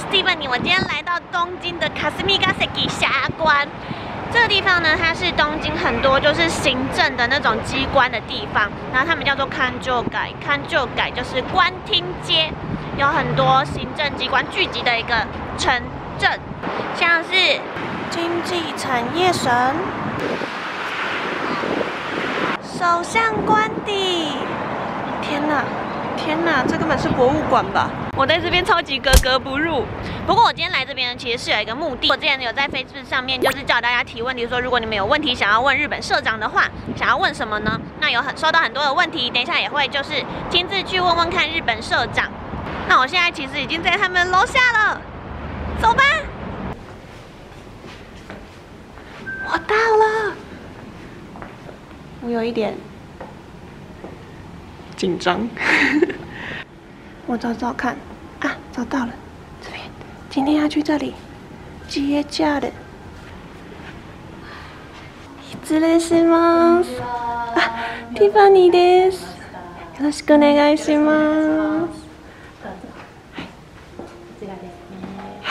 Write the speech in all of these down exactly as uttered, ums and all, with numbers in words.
Stephanie， 我今天来到东京的霞ヶ関峡关。这个地方呢，它是东京很多就是行政的那种机关的地方，然后他们叫做勘定街，勘定街就是官厅街，有很多行政机关聚集的一个城镇，像是经济产业省、首相官邸。天哪！天哪，这根本是博物馆吧！我在这边超级格格不入。不过我今天来这边其实是有一个目的。我之前有在 Facebook 上面就是叫大家提问题，说如果你们有问题想要问日本社长的话，想要问什么呢？那有很收到很多的问题，等一下也会就是亲自去问问看日本社长。那我现在其实已经在他们楼下了，走吧。我到了，我有一点紧张。我找找看啊，找到了，这边。今天要去这里接驾的。失礼します。あ、ティファニーです。よろしくお願いします。はい。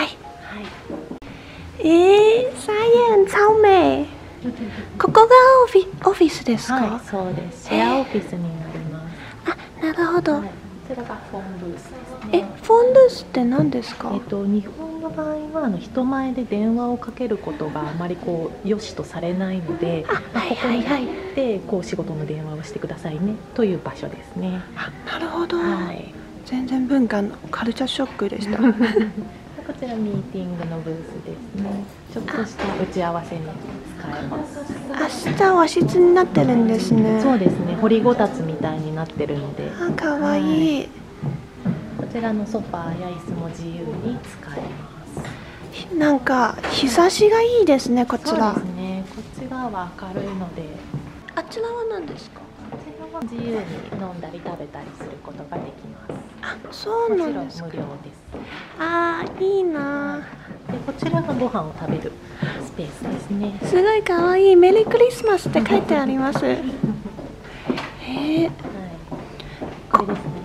えー、サイエン超美。ここがオフィオフィスですか？ はい、そうです。シェアオフィスになります。 あ、なるほど。 こちらがフォンブースですね。 え、フォンブースって何ですか？ えっと日本の場合はあの人前で電話をかけることがあまりこう良しとされないので、まあ、ここに入ってこう仕事の電話をしてくださいねという場所ですね。 あ、なるほど。 はい。 全然文化のカルチャーショックでした。 こちらミーティングのブースですね。ちょっとした打ち合わせに使えます。 あ、下和室になってるんですね。 そうですね。掘りごたつみたいになってるので。 あ、かわいい。 こちらのソファーや椅子も自由に使えます。 なんか日差しがいいですね、こちら。 そうですね。こっち側は明るいので。 あちらは何ですか？ こちらは自由に飲んだり食べたりすることができます。 あ、そうなんですか。 もちろん無料です。 あー、いいな。 で、こちらがご飯を食べるスペースですね。 すごい可愛い。メリークリスマスって書いてあります。へえ。はい。 これですね。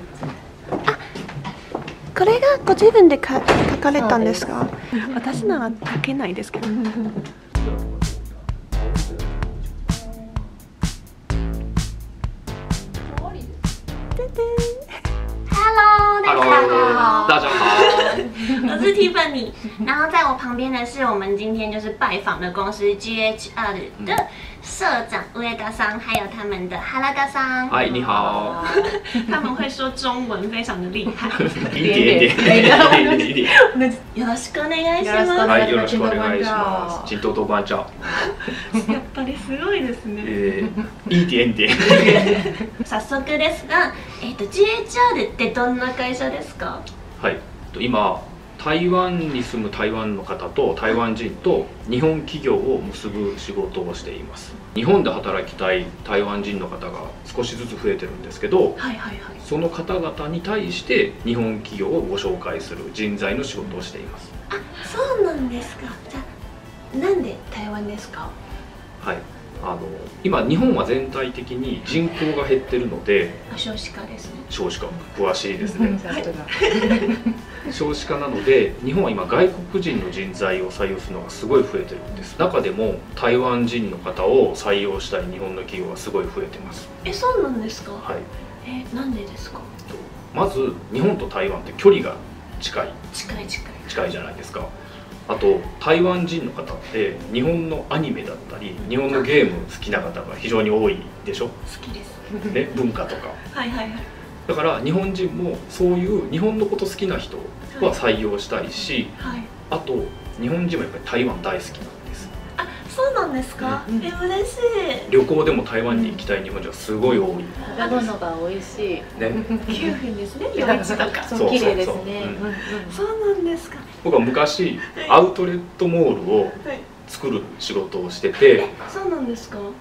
これがご自分でか書かれたんですか？私なら書けないですけど。Hello， 大家好， 我是 Tiffany， 然后在我旁边的是我们今天就是拜访的公司 G H R 的社长上田さん，还有他们的原田さん。 嗨，你好。 他们会说中文，非常的厉害。 一点点，一点一点。 よろしくお願いします。 はい、よろしくお願いします。ジントトバンチャ。 やっぱりすごいですね。 えー、いい点点。 早速ですが、えっと ジーエイチアール ってどんな会社ですか？ はい、今台湾に住む台湾の方と台湾人と日本企業を結ぶ仕事をしています。日本で働きたい台湾人の方が少しずつ増えてるんですけど、その方々に対して日本企業をご紹介する人材の仕事をしています。 あ、そうなんですか。じゃあなんで台湾ですか？ はい。あの今日本は全体的に人口が減ってるので、 少子化ですね。 少子化、詳しいですね。少子化なので日本は今外国人の人材を採用するのがすごい増えてるんです。中でも台湾人の方を採用したい日本の企業がすごい増えてます。 え、そうなんですか？ はい。 え、なんでですか？ まず日本と台湾って距離が近い近い近い近いじゃないですか。あと台湾人の方って日本のアニメだったり日本のゲーム好きな方が非常に多いでしょ。好きですね、文化とか。 はいはいはい。 だから日本人もそういう日本のこと好きな人は採用したいし、はい、あと日本人もやっぱり台湾大好きなんです。 あ、そうなんですか？うん、え、嬉しい。 旅行でも台湾に行きたい日本人はすごい多い。 食べ物が美味しい。ね。 きゅうふんですね。夜市とか。 そう、綺麗ですね。 そうなんですか。 僕は昔アウトレットモールを作る仕事をしてて、 そうなんですか？はい。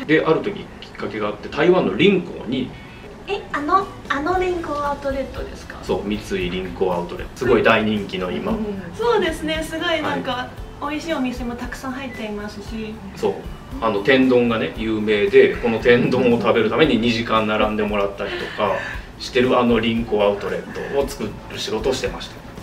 である時きっかけがあって台湾の林口に、 え、あのあの林口アウトレットですか？ そう、三井林口アウトレット、すごい大人気の今。 そうですね。すごいなんか美味しいお店もたくさん入っていますし。 そう。あの天丼がね有名で、この天丼を食べるためににじかん並んでもらったりとかしてるあの林口アウトレットを作る仕事をしてました。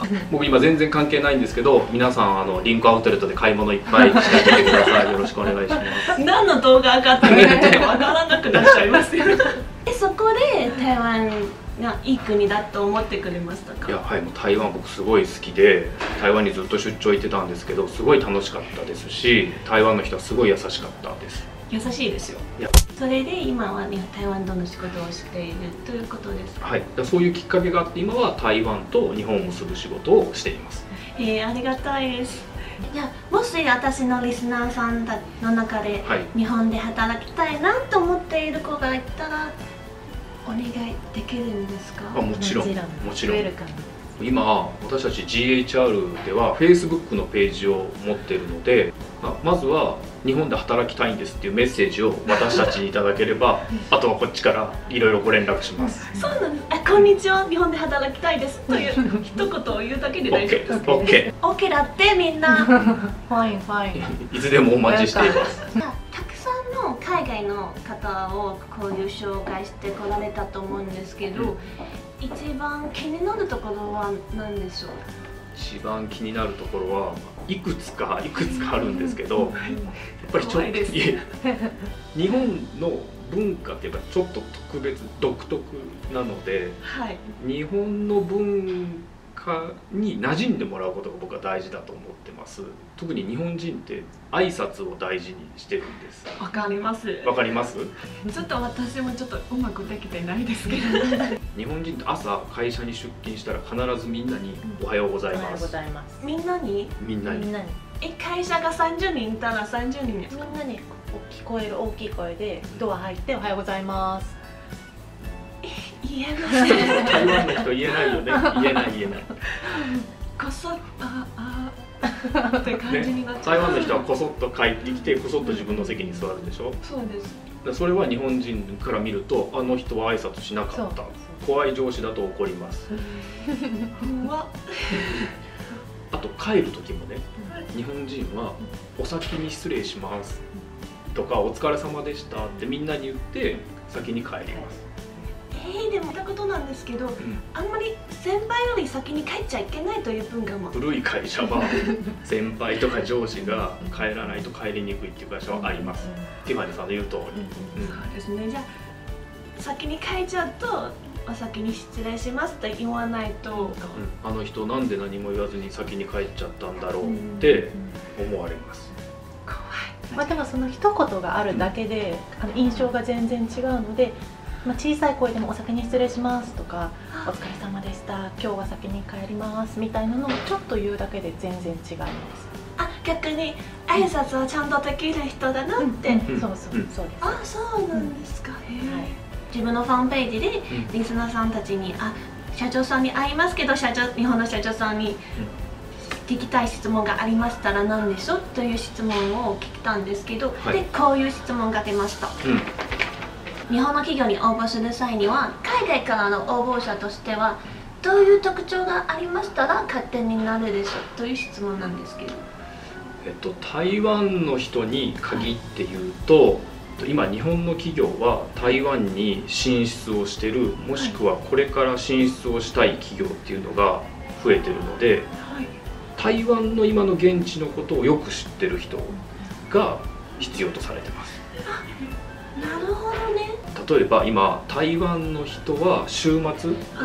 僕今全然関係ないんですけど、皆さんあのリンクアウトレットで買い物いっぱいしてみてください。よろしくお願いします。 何の動画上がってるかちょっとわからなくなっちゃいますよ。え、そこで台湾がいい国だと思ってくれましたか？ いや、はい、もう台湾僕すごい好きで、台湾にずっと出張行ってたんですけど、すごい楽しかったですし、台湾の人はすごい優しかったです。 優しいですよ。 いや、 それで今は、ね、台湾との仕事をしているということですか？ はい、そういうきっかけがあって今は台湾と日本を結ぶ仕事をしています。 えー、ありがたいです。じゃあもし私のリスナーさんたちの中で、はい、日本で働きたいなと思っている子がいたらお願いできるんですか？ あ、もちろん、もちろん。 ウェルカム。 今私たち ジーエイチアール では Facebook のページを持っているので、ままずは日本で働きたいんですっていうメッセージを私たちにいただければあとはこっちからいろいろご連絡します。 そうなんです。あ、こんにちは、日本で働きたいですという一言を言うだけで大丈夫ですか？ OK。 OK だってみんな。 ファインファイン。 いつでもお待ちしています。 たくさんの海外の方をこういう紹介してこられたと思うんですけど、一番気になるところは何でしょう？ 一番気になるところはいくつかいくつかあるんですけど、やっぱりちょっと日本の文化っていうかちょっと特別独特なので、はい、日本の文化に馴染んでもらうことが僕は大事だと思ってます。特に日本人って挨拶を大事にしてるんです。 わかります。 わかります。 ちょっと私もちょっとうまくできてないですけど。 日本人って朝会社に出勤したら必ずみんなにおはようございます。 みんなに？ みんなに。 え、会社がさんじゅうにんいたらさんじゅうにんですか？ みんなに聞こえる大きい声でドア入っておはようございます。 言えません。 台湾の人言えないよね。言えない言えない。 こそっああって感じになっちゃう、 ね、台湾の人はこそっと帰ってきてこそっと自分の席に座るでしょ。 そうです。 それは日本人から見るとあの人は挨拶しなかった。怖い上司だと怒ります。あと帰る時もね、日本人はお先に失礼しますとかお疲れ様でしたってみんなに言って先に帰ります。 えー、でも見たことなんですけど、うん、あんまり先輩より先に帰っちゃいけないという文化も。 古い会社は先輩とか上司が帰らないと帰りにくいっていう会社はあります。ティファニーさんの言う通り。 そうですね。じゃあ先に帰っちゃうとお先に失礼しますと言わないと、うん、 あの人なんで何も言わずに先に帰っちゃったんだろうって思われます。 怖い。 まあでもその一言があるだけで、うん、あの印象が全然違うので。まあ小さい声でも「お先に失礼します」とか「お疲れ様でした今日は先に帰ります」みたいなのをちょっと言うだけで全然違います。 あ、逆に挨拶はちゃんとできる人だなって。 そうそうそうです。 あ、そうなんですか。はい、自分のファンページでリスナーさんたちに「あ、社長さんに会いますけど社長日本の社長さんに聞きたい質問がありましたら何でしょう?」という質問を聞いたんですけど、はい、でこういう質問が出ました。うん、日本の企業に応募する際には海外からの応募者としてはどういう特徴がありましたら勝手になるでしょうという質問なんですけど、 えっと、台湾の人に限って言うと、はい、今日本の企業は台湾に進出をしてるもしくはこれから進出をしたい企業っていうのが増えてるので、はい、台湾の今の現地のことをよく知ってる人が必要とされてます。 なるほどね。 例えば今台湾の人は週末、はい、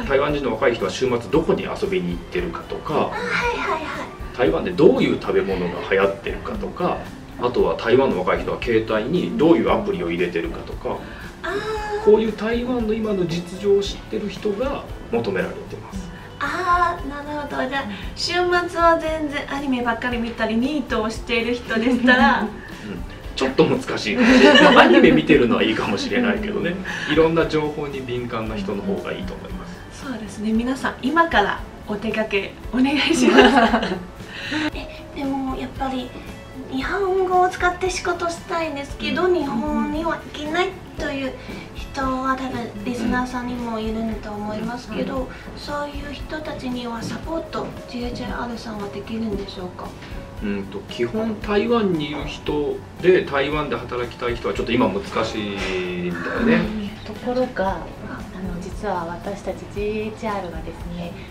台湾人の若い人は週末どこに遊びに行ってるかとか、はいはいはい、台湾でどういう食べ物が流行ってるかとか、あとは台湾の若い人は携帯にどういうアプリを入れてるかとか、こういう台湾の今の実情を知ってる人が求められてます。 ああ、なるほど。じゃあ週末は全然アニメばっかり見たりニートをしている人でしたら、うんちょっと難しいかもしれない。まあアニメ見てるのはいいかもしれないけどね、いろんな情報に敏感な人の方がいいと思います。 そうですね。皆さん今からお出かけお願いしますえでもやっぱり日本語を使って仕事したいんですけど、日本には行けないという人は多分リスナーさんにもいると思いますけど、そういう人たちにはサポート ジーエイチアール さんはできるんでしょうか？ うんと基本台湾にいる人で台湾で働きたい人はちょっと今難しいんだよね。 ところがあの実は私たち ジーエイチアール がですね、あの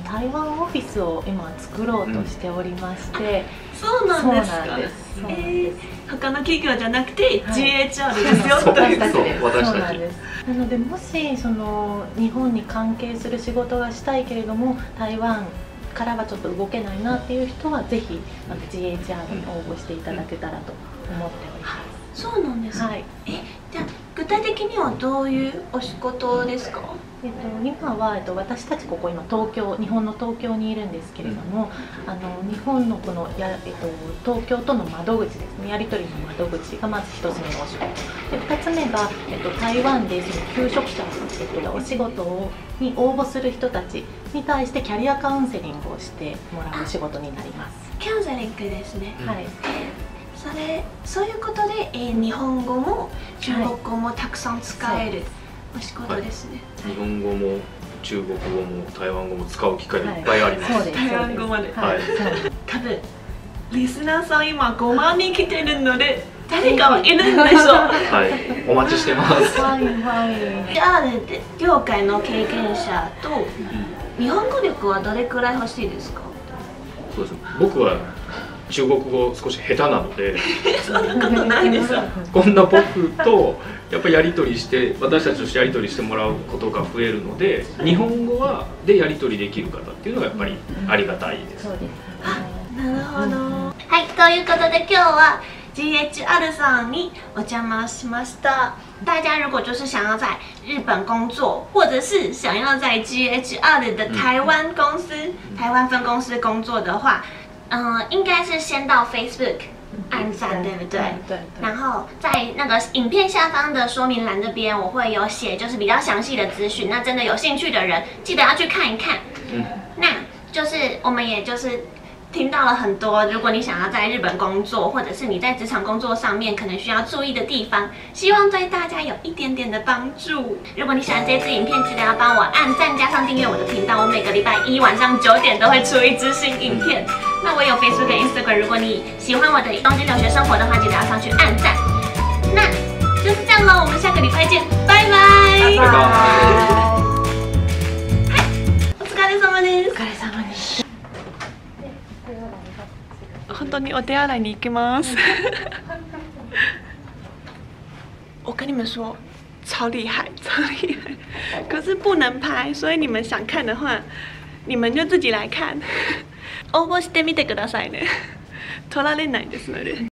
台湾オフィスを今作ろうとしておりまして、 そうなんですか。えー、他の企業じゃなくて ジーエイチアール ですよという。 そう私たち。 なのでもしその日本に関係する仕事がしたいけれども台湾からはちょっと動けないなっていう人はぜひ ジーエイチアール に応募していただけたらと思っております。 そうなんです、はい、えじゃあ具体的にはどういうお仕事ですか？ えっと、今は、えっと、私たちここ今東京日本の東京にいるんですけれども、うん、あの日本のこのや、えっと、東京との窓口ですねやり取りの窓口がまずひとつめのお仕事でふたつめが、えっと、台湾でその求職者、えっと、お仕事をに応募する人たちに対してキャリアカウンセリングをしてもらう仕事になります。 カウンセリングですね、 はい、 それそういうことで、えー、日本語も中国語もたくさん使える、はい、お仕事ですね、 はい、日本語も中国語も台湾語も使う機会いっぱいあります、はい、 台湾語まで、 はい、 多分リスナーさん今ごまんにん来てるので誰かはいるんでしょうはいお待ちしてますはいはい。 ジャールで業界の経験者と日本語力はどれくらい欲しいですか？ そうですね、僕は中国語少し下手なのでそんなことないですよこんな僕とやっぱりやり取りして私たちとしてやり取りしてもらうことが増えるので日本語はでやり取りできる方っていうのがやっぱりありがたいです。 そうです。 なるほど。はいということで今日は ジーエイチアール さんにお邪魔しました。大家如果就是想要在日本工作，或者是想要在 ジーエイチアール 的台湾公司、嗯、台湾分公司工作的话，嗯、呃，应该是先到 Facebook 按赞，对不对？ 对。 然后在那个影片下方的说明栏这边，我会有写就是比较详细的资讯。那真的有兴趣的人，记得要去看一看。嗯。那就是我们也就是。听到了很多，如果你想要在日本工作，或者是你在职场工作上面可能需要注意的地方，希望对大家有一点点的帮助。如果你喜欢这支影片，记得要帮我按赞加上订阅我的频道，我每个礼拜一晚上九点都会出一支新影片。那我有 Facebook 跟 Instagram， 如果你喜欢我的东京留学生活的话，记得要上去按赞。那就是这样咯，我们下个礼拜见，拜拜。 拜拜。 お疲れ様です。 お疲れ様です。 本当にお手洗いに行きます。我跟你们说，超厉害，超厉害。可是不能拍，所以你们想看的话，你们就自己来看。応募してみてくださいね。取られないですので。